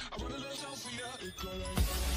I run a little town for ya. It go like